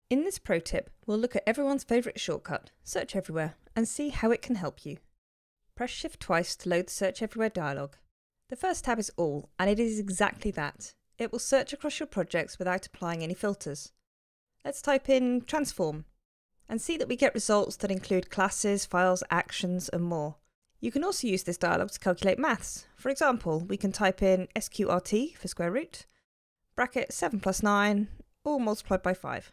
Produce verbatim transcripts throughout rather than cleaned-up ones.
In this pro tip, we'll look at everyone's favourite shortcut, Search Everywhere, and see how it can help you. Press Shift twice to load the Search Everywhere dialog. The first tab is All, and it is exactly that. It will search across your projects without applying any filters. Let's type in Transform, and see that we get results that include classes, files, actions, and more. You can also use this dialog to calculate maths. For example, we can type in S Q R T for square root, bracket seven plus nine, all multiplied by five.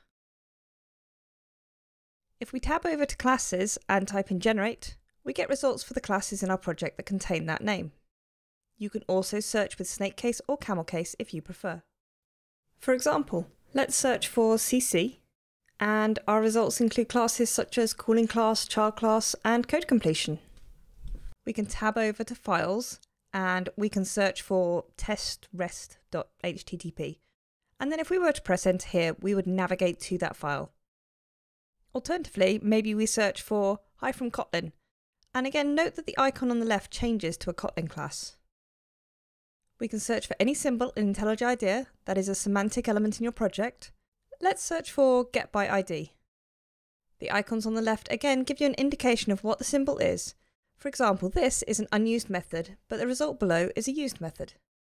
If we tab over to Classes and type in Generate, we get results for the classes in our project that contain that name. You can also search with snake case or camel case if you prefer. For example, let's search for C C, and our results include classes such as Calling Class, Child Class, and Code Completion. We can tab over to Files, and we can search for test rest dot H T T P. And then if we were to press Enter here, we would navigate to that file. Alternatively, maybe we search for Hi from Kotlin. And again, note that the icon on the left changes to a Kotlin class. We can search for any symbol in IntelliJ IDEA that is a semantic element in your project. Let's search for Get by I D. The icons on the left again give you an indication of what the symbol is. For example, this is an unused method, but the result below is a used method.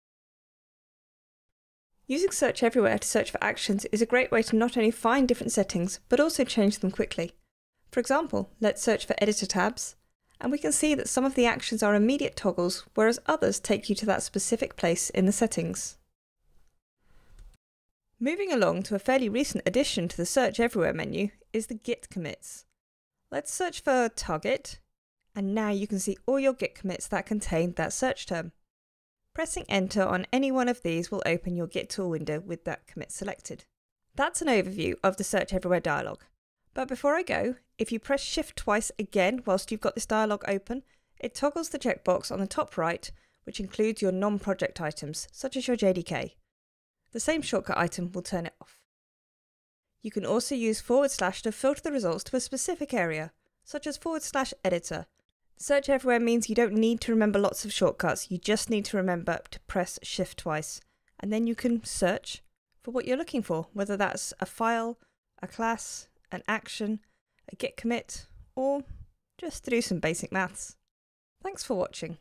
Using Search Everywhere to search for actions is a great way to not only find different settings, but also change them quickly. For example, let's search for Editor tabs, and we can see that some of the actions are immediate toggles, whereas others take you to that specific place in the settings. Moving along to a fairly recent addition to the Search Everywhere menu is the Git commits. Let's search for Target, and now you can see all your Git commits that contain that search term. Pressing Enter on any one of these will open your Git tool window with that commit selected. That's an overview of the Search Everywhere dialog. But before I go, if you press Shift twice again whilst you've got this dialog open, it toggles the checkbox on the top right, which includes your non-project items, such as your J D K. The same shortcut item will turn it off. You can also use forward slash to filter the results to a specific area, such as forward slash editor. Search Everywhere means you don't need to remember lots of shortcuts, you just need to remember to press Shift twice, and then you can search for what you're looking for, whether that's a file, a class, an action, a git commit, or just to do some basic maths. Thanks for watching.